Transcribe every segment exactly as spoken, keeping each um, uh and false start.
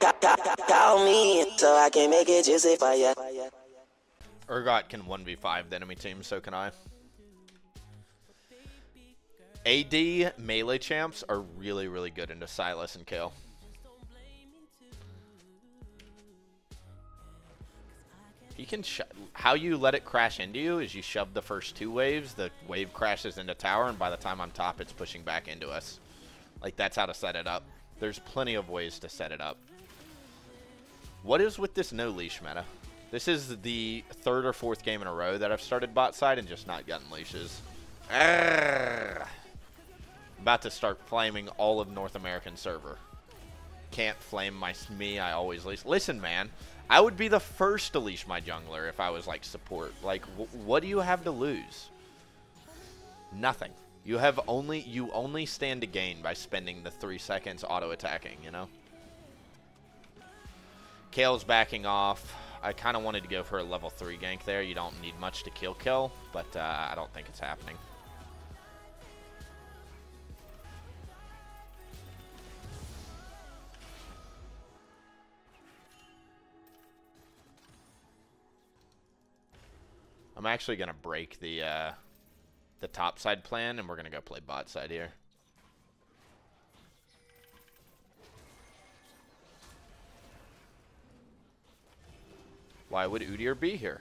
Call me so I can make it juicy for ya. Urgot can one v five the enemy team, so can I. A D melee champs are really, really good into Sylas and Kayle. You can sh how you let it crash into you is you shove the first two waves, the wave crashes into tower, and by the time I'm top, it's pushing back into us. Like, that's how to set it up. There's plenty of ways to set it up. What is with this no leash meta? This is the third or fourth game in a row that I've started bot side and just not gotten leashes. Arrgh. I'm about to start flaming all of North American server. Can't flame my me, I always leash. Listen, man. I would be the first to leash my jungler if I was, like, support. Like, w what do you have to lose? Nothing. You have only, you only stand to gain by spending the three seconds auto-attacking, you know? Kayle's backing off. I kind of wanted to go for a level three gank there. You don't need much to kill kill, but uh, I don't think it's happening. I'm actually going to break the uh, the top side plan, and we're going to go play bot side here. Why would Udyr be here?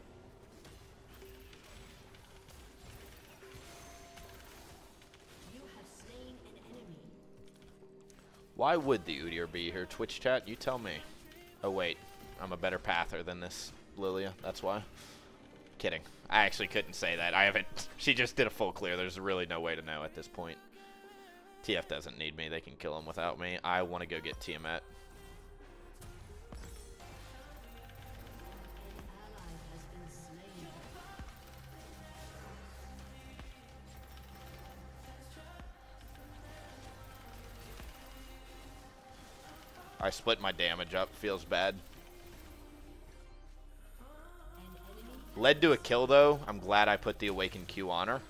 You have slain an enemy. Why would the Udyr be here? Twitch chat, you tell me. Oh, wait. I'm a better pather than this Lilia. That's why. Kidding. I actually couldn't say that. I haven't. She just did a full clear. There's really no way to know at this point. T F doesn't need me. They can kill him without me. I want to go get Tiamat. I split my damage up. Feels bad. Led to a kill, though. I'm glad I put the Awakened Q on her.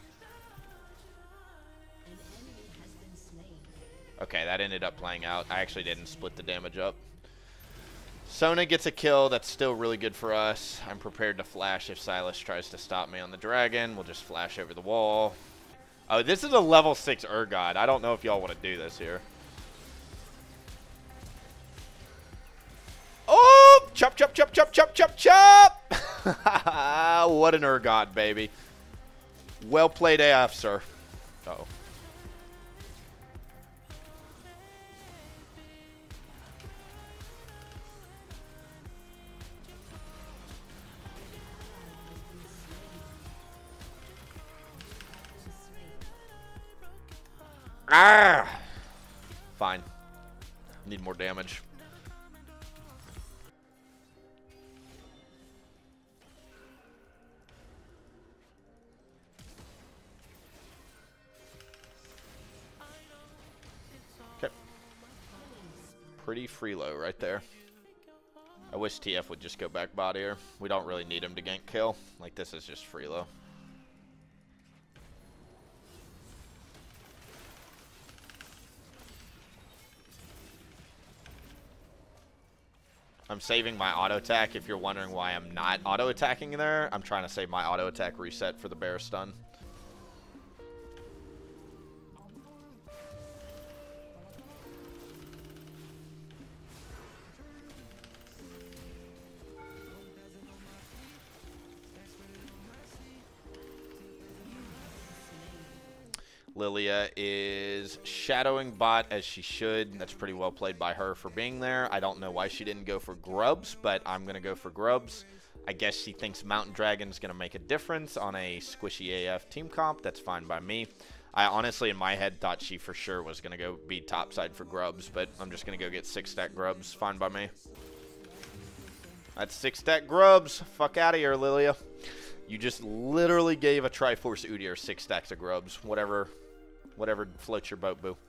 Okay, that ended up playing out. I actually didn't split the damage up. Sona gets a kill. That's still really good for us. I'm prepared to flash if Sylas tries to stop me on the dragon. We'll just flash over the wall. Oh, this is a level six Urgot. I don't know if y'all want to do this here. Oh! Chop, chop, chop, chop, chop, chop, chop! What an Urgot, baby. Well played A F, sir. Uh-oh. Ah! Fine. Need more damage. Okay. Pretty free low right there. I wish T F would just go back bot here. We don't really need him to gank kill. Like, this is just free low. I'm saving my auto attack. If you're wondering why I'm not auto attacking there, I'm trying to save my auto attack reset for the bear stun. Lilia is shadowing bot as she should. That's pretty well played by her for being there. I don't know why she didn't go for grubs, but I'm going to go for grubs. I guess she thinks Mountain Dragon is going to make a difference on a squishy A F team comp. That's fine by me. I honestly, in my head, thought she for sure was going to go be topside for grubs, but I'm just going to go get six stack grubs. Fine by me. That's six stack grubs. Fuck out of here, Lilia. You just literally gave a Triforce Udyr six stacks of grubs. Whatever. Whatever floats your boat, boo.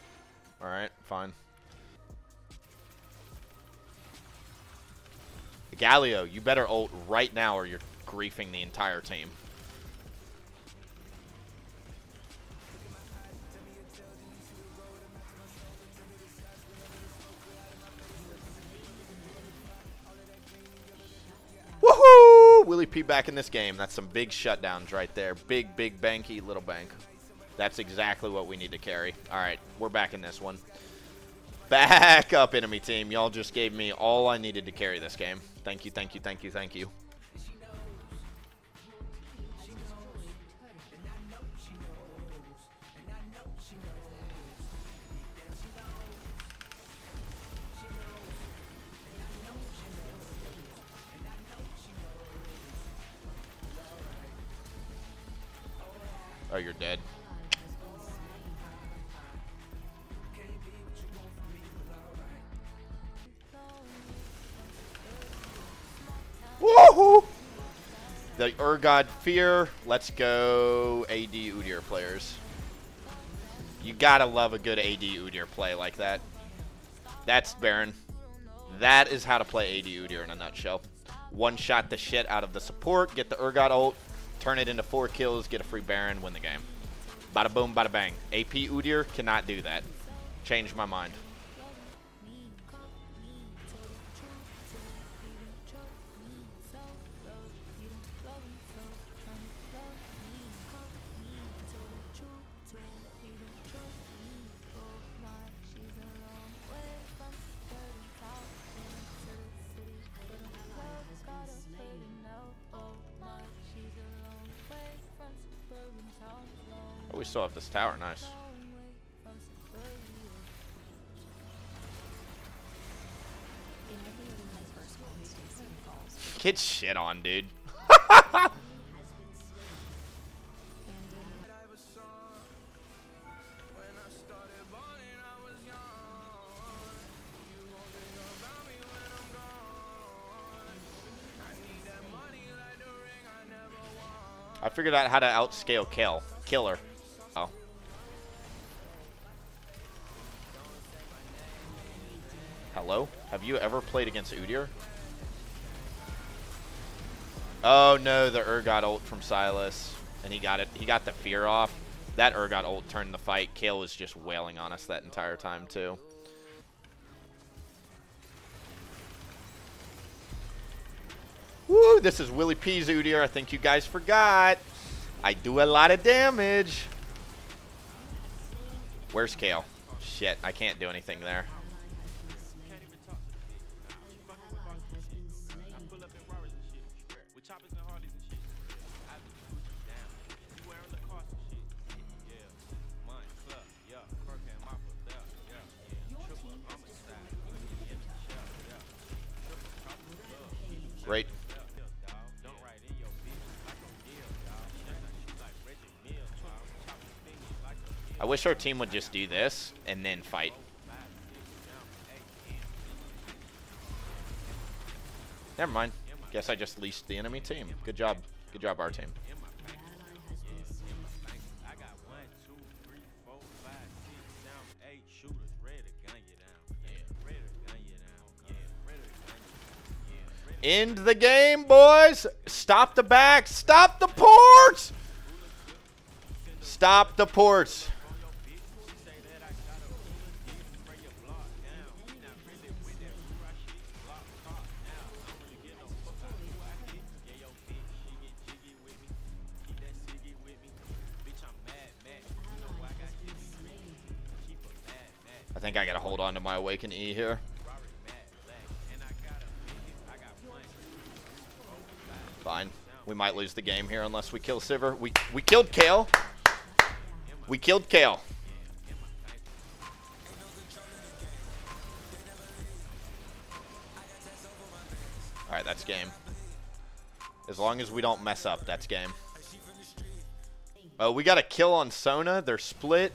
Alright, fine. Galio, you better ult right now or you're griefing the entire team. Woohoo! Willie P back in this game. That's some big shutdowns right there. Big, big banky, little bank. That's exactly what we need to carry. All right, we're back in this one. Back up, enemy team. Y'all just gave me all I needed to carry this game. Thank you, thank you, thank you, thank you. Oh, you're dead. Woohoo! The Urgot Fear. Let's go A D Udyr players. You gotta love a good A D Udyr play like that. That's Baron. That is how to play A D Udyr in a nutshell. One shot the shit out of the support, get the Urgot ult, turn it into four kills, get a free Baron, win the game. Bada boom, bada bang. A P Udyr cannot do that. Changed my mind. Oh, we still have this tower. Nice. Get shit on, dude. I figured out how to outscale kill. Killer. Oh. Hello? Have you ever played against Udyr? Oh no, the Urgot ult from Sylas. And he got it. He got the fear off. That Urgot ult turned the fight. Kale was just wailing on us that entire time too. Woo, this is Willie P's Udyr. I think you guys forgot. I do a lot of damage. Where's Kale? Shit, I can't do anything there. Great. I wish our team would just do this and then fight. Never mind. Guess I just leashed the enemy team. Good job. Good job, our team. End the game, boys. Stop the back. Stop the ports. Stop the ports. I think I gotta hold on to my Awaken E here. Fine. We might lose the game here unless we kill Sivir. We we killed Kale. We killed Kale. Alright, that's game. As long as we don't mess up, that's game. Oh, we got a kill on Sona. They're split.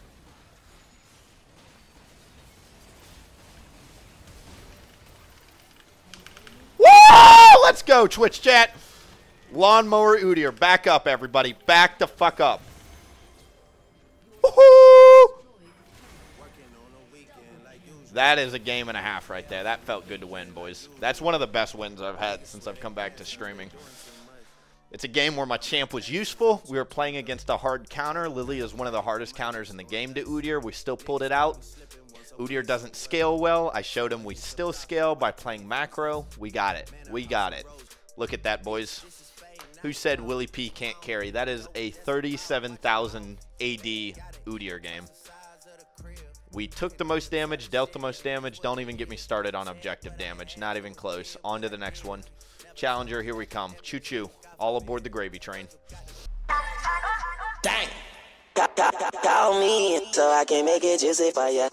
Woo! Let's go, Twitch chat. Lawnmower Udyr. Back up, everybody. Back the fuck up. Woohoo! That is a game and a half right there. That felt good to win, boys. That's one of the best wins I've had since I've come back to streaming. It's a game where my champ was useful. We were playing against a hard counter. Lily is one of the hardest counters in the game to Udyr. We still pulled it out. Udyr doesn't scale well. I showed him we still scale by playing macro. We got it. We got it. Look at that, boys. Who said Willie P can't carry? That is a thirty-seven thousand A D Udyr game. We took the most damage, dealt the most damage. Don't even get me started on objective damage. Not even close. On to the next one. Challenger, here we come. Choo-choo. All aboard the gravy train. Dang. Call me so I can make it juicy for ya.